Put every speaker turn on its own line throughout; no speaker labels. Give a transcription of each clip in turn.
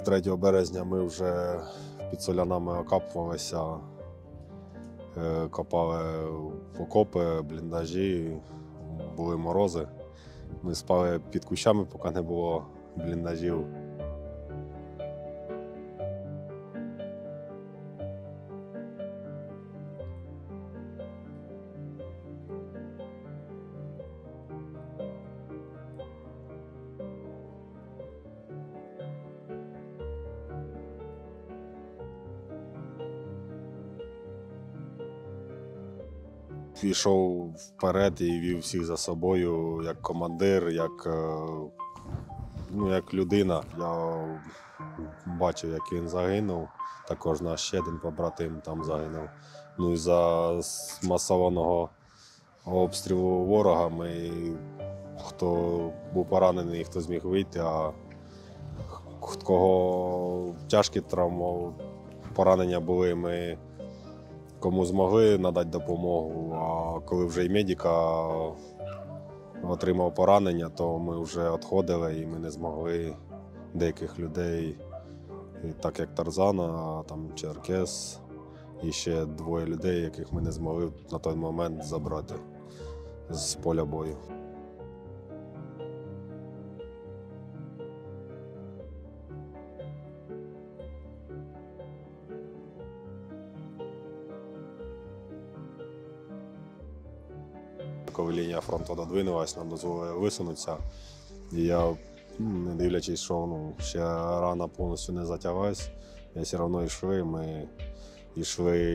3 березня ми вже під Солянами окапувалися, копали окопи, бліндажі, були морози. Ми спали під кущами, поки не було бліндажів. Пішов вперед і вів всіх за собою як командир, як людина. Я бачив, як він загинув. Також наш ще один побратим там загинув. Ну і за масованого обстрілу ворога хто був поранений, хто зміг вийти, а кого тяжкі травми, поранення були, ми кому змогли надати допомогу, а коли вже і медика отримав поранення, то ми вже відходили і ми не змогли деяких людей, так як Тарзана, там Черкес, і ще 2 людей, яких ми не змогли на той момент забрати з поля бою. Коли лінія фронту додвинулась, нам дозволили висунутися. І я, не дивлячись, що ще рана повністю не затяглась, я все одно йшли. Ми йшли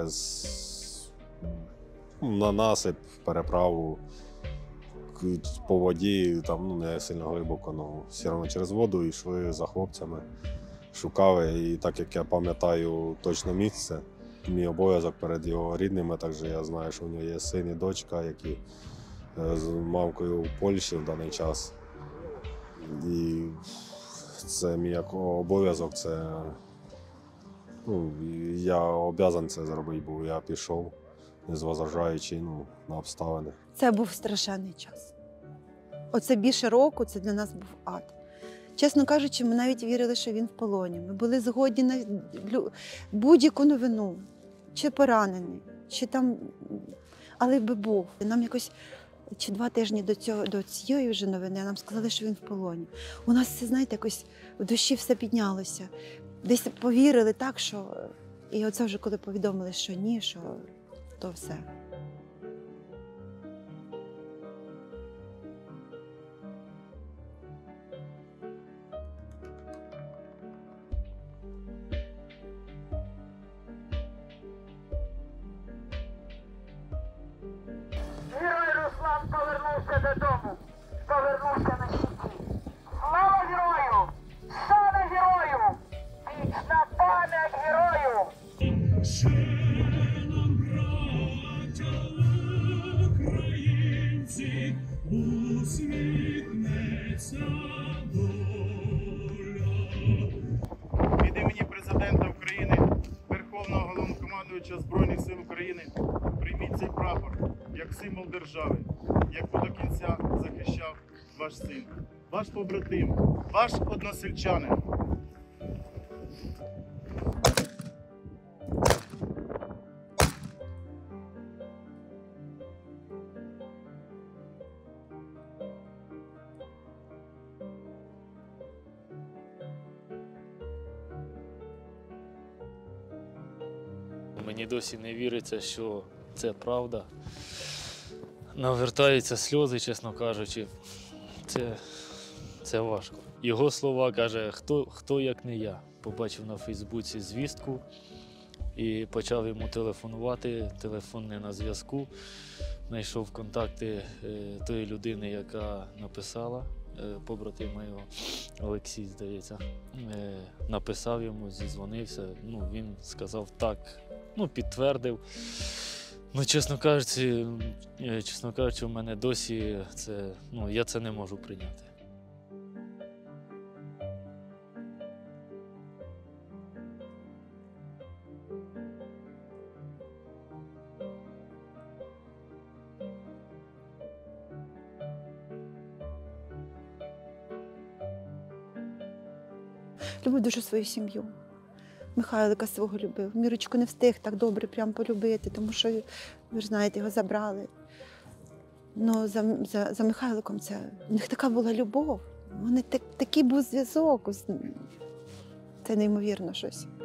на насип, переправу по воді, там не сильно глибоко, але все одно через воду йшли за хлопцями, шукали. І так як я пам'ятаю точно місце, мій обов'язок перед його рідними, також я знаю, що у нього є син і дочка, які з мамкою в Польщі в даний час. І це мій обов'язок, я обов'язаний це зробити, бо я пішов, незважаючи на обставини.
Це був страшенний час. Оце більше року, це для нас був ад. Чесно кажучи, ми навіть вірили, що він в полоні. Ми були згодні на будь-яку новину, чи поранений, чи там, але би був. Нам якось чи 2 тижні до цієї вже новини нам сказали, що він в полоні. У нас все, знаєте, якось в душі все піднялося. Десь повірили так, що... І оце вже коли повідомили, що ні, що то все.
Герой Руслан повернувся додому, повернувся на щиті. Слава герою! Слава герою! Вічна пам'ять герою!
Ще нам, браття українці, усміхнеться доля.
Від імені Президента України, Верховного Головнокомандуючого Збройних сил України, прийміть цей прапор як символ держави, яку до кінця захищав ваш син, ваш побратим, ваш односельчанин.
Мені досі не віриться, що це правда. Навертаються сльози, чесно кажучи. Це важко. Його слова каже, хто як не я. Побачив на Фейсбуці звістку і почав йому телефонувати, телефон не на зв'язку. Знайшов контакти тої людини, яка написала, побратима його, Олексій, здається. Написав йому, зізвонився, він сказав так, підтвердив. Чесно кажучи, у мене досі я це не можу прийняти.
любив дуже свою сім'ю. Михайлика свого любив. Мірочку не встиг так добре прям полюбити, тому що, ви ж знаєте, його забрали. Ну, за Михайликом у них така була любов. Вони такий був зв'язок. Це неймовірно щось.